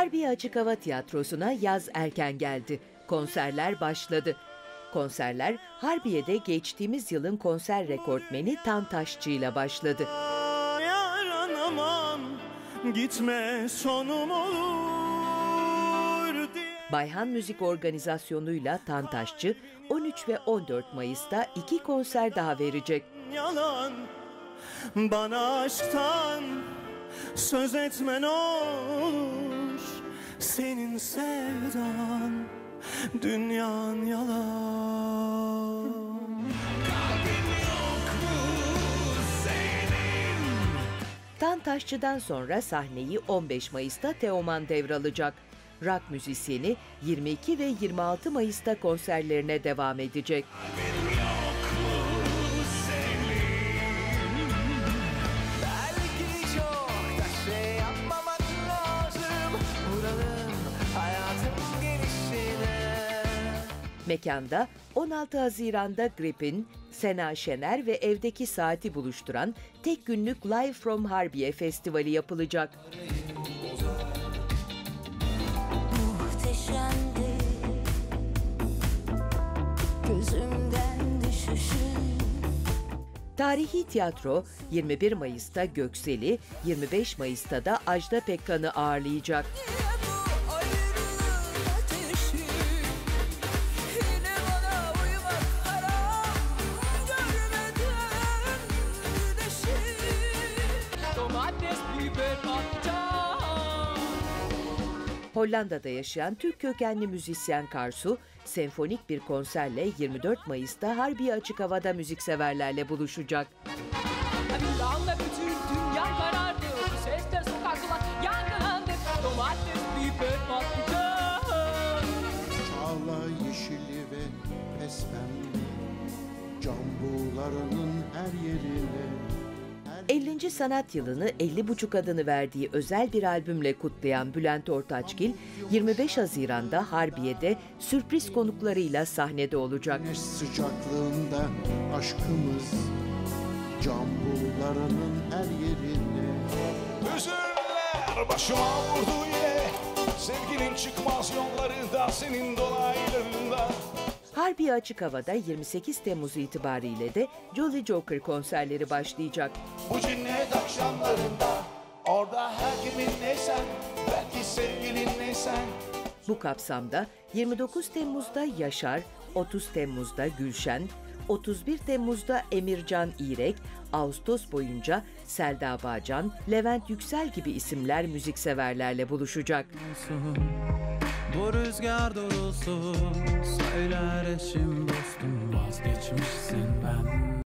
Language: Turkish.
Harbiye Açık Hava Tiyatrosu'na yaz erken geldi. Konserler başladı. Konserler Harbiye'de geçtiğimiz yılın konser rekortmeni Tantaşçı ile başladı. Yaranamam, gitme sonum olur diye. Bayhan Müzik Organizasyonu'yla Tantaşçı 13 ve 14 Mayıs'ta 2 konser daha verecek. Yalan, bana aşktan söz etme ne olur. Senin sevdan, dünyan yalan. Tantaşçı'dan sonra sahneyi 15 Mayıs'ta Teoman devralacak. Rock müzisyeni 22 ve 26 Mayıs'ta konserlerine devam edecek. Mekanda 16 Haziran'da Grip'in, Sena Şener ve Evdeki Saati buluşturan tek günlük Live from Harbiye Festivali yapılacak. Muhteşemdi gözümden düşüşün. Tarihi tiyatro 21 Mayıs'ta Göksel'i, 25 Mayıs'ta da Ajda Pekkan'ı ağırlayacak. Hollanda'da yaşayan Türk kökenli müzisyen Karsu, senfonik bir konserle 24 Mayıs'ta Harbiye Açık Hava'da müzikseverlerle buluşacak. Bir anda bütün dünya karardı. Bu sesler sokaklar yankılandı. Domates, biber, patlıcan. Çağla yeşili ve pespembe, cambularının her yerine. 50. sanat yılını 50,5 adını verdiği özel bir albümle kutlayan Bülent Ortaçgil, 25 Haziran'da Harbiye'de sürpriz konuklarıyla sahnede olacak. Güneş sıcaklığında aşkımız, cambularının her yerine. Hüzünler başıma vurdu yine, sevginin çıkmaz yollarında, senin dolaylarında. Harbiye Açık Hava'da 28 Temmuz itibariyle de Jolly Joker konserleri başlayacak. Bu cinnet akşamlarında, orada her kimin neysen, belki sevgilin neysen. Bu kapsamda 29 Temmuz'da Yaşar, 30 Temmuz'da Gülşen, 31 Temmuz'da Emircan İrek, Ağustos boyunca Selda Bağcan, Levent Yüksel gibi isimler müzikseverlerle buluşacak. Bu rüzgar durulsun, söyler eşim dostum, vazgeçmişsin ben.